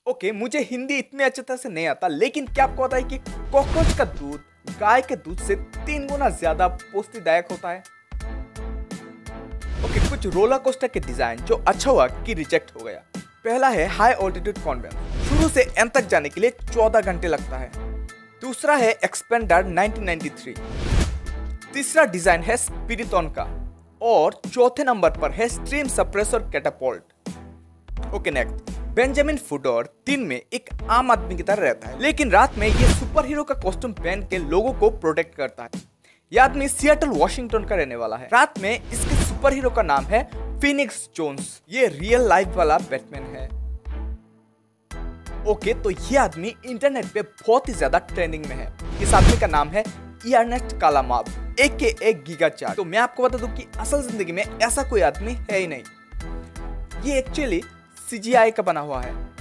Okay, मुझे हिंदी इतने अच्छे तरह से नहीं आता, लेकिन क्या आपको पता है कि कॉकरोच का दूध गाय के दूध से 3 गुना ज्यादा पौष्टिकदायक होता है। ओके, कुछ रोलर कोस्टर के डिजाइन जो अच्छा हुआ कि रिजेक्ट हो गया। पहला है हाई ऑल्टीट्यूड कॉन्वेयर, शुरू से एंड तक जाने के लिए 14 घंटे लगता है। दूसरा है एक्सपेंडर 1993। तीसरा डिजाइन है स्पिरिटॉन का और चौथे नंबर पर है stream suppressor catapult. Okay, next Benjamin Fodor दिन में एक आम आदमी की तरह रहता है, लेकिन रात में ये सुपर हीरो का कॉस्ट्यूम पहन के लोगों को प्रोटेक्ट करता है। यह आदमी सिएटल वॉशिंगटन का रहने वाला है। रात में इसके सुपर हीरो का नाम है फिनिक्स जोन्स। ये रियल लाइफ वाला बैटमैन है। ओके, तो ये आदमी इंटरनेट पे बहुत ही ज्यादा ट्रेंडिंग में है। इस आदमी का नाम है Ernest Khalimov AKA Giga Chad. तो मैं आपको बता दूं कि असल जिंदगी में ऐसा कोई आदमी है ही नहीं। ये एक्चुअली CGI का बना हुआ है।